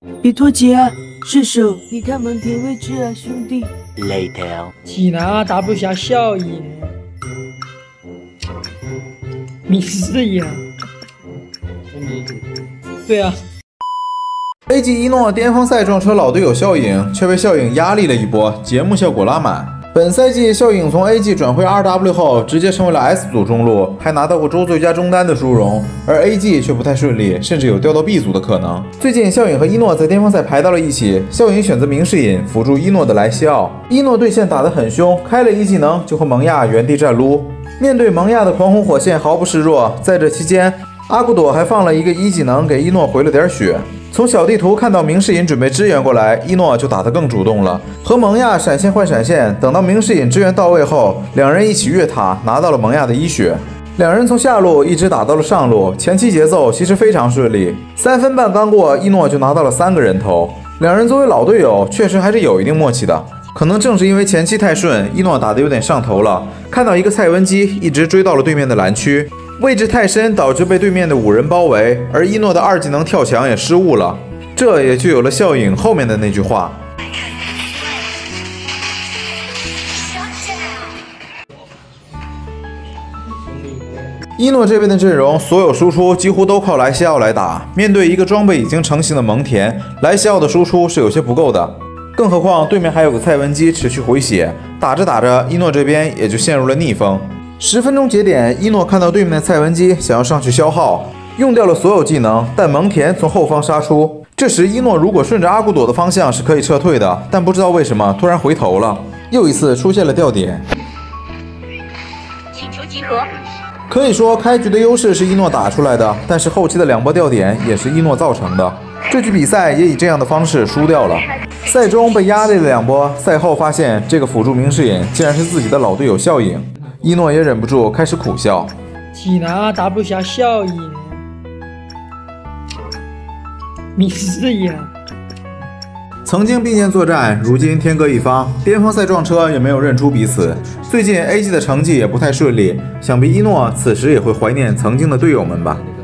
别脱节啊，射手，你看蒙恬位置啊，兄弟。 Later， 济南打不下小野，明视野。对啊。 AG 一诺巅峰赛撞车老队友笑影，却被笑影压力了一波，节目效果拉满。本赛季笑影从 AG 转回 RW 后，直接成为了 S 组中路，还拿到过周最佳中单的殊荣。而 AG 却不太顺利，甚至有掉到 B 组的可能。最近笑影和一诺在巅峰赛排到了一起，笑影选择明世隐辅助一诺的莱西奥，一诺对线打得很凶，开了一技能就和蒙亚原地战撸。面对蒙亚的狂轰火线毫不示弱，在这期间，阿古朵还放了一个一技能给一诺回了点血。 从小地图看到明世隐准备支援过来，一诺就打得更主动了，和蒙亚闪现换闪现。等到明世隐支援到位后，两人一起越塔，拿到了蒙亚的一血。两人从下路一直打到了上路，前期节奏其实非常顺利。3分半刚过，一诺就拿到了3个人头。两人作为老队友，确实还是有一定默契的。可能正是因为前期太顺，一诺打得有点上头了，看到一个蔡文姬一直追到了对面的蓝区。 位置太深，导致被对面的5人包围，而一诺的2技能跳墙也失误了，这也就有了笑影后面的那句话。一诺这边的阵容，所有输出几乎都靠莱西奥来打。面对一个装备已经成型的蒙恬，莱西奥的输出是有些不够的。更何况对面还有个蔡文姬持续回血，打着打着，一诺这边也就陷入了逆风。 10分钟节点，一诺看到对面的蔡文姬想要上去消耗，用掉了所有技能，但蒙恬从后方杀出。这时一诺如果顺着阿古朵的方向是可以撤退的，但不知道为什么突然回头了，又一次出现了掉点。 请求集合。 可以说开局的优势是一诺打出来的，但是后期的2波掉点也是一诺造成的。这局比赛也以这样的方式输掉了。赛中被压累了2波，赛后发现这个辅助明世隐竟然是自己的老队友笑影。 一诺也忍不住开始苦笑。 济南打不下小野，明视野。 曾经并肩作战，如今天各一方，巅峰赛撞车也没有认出彼此。最近 AG 的成绩也不太顺利，想必一诺此时也会怀念曾经的队友们吧。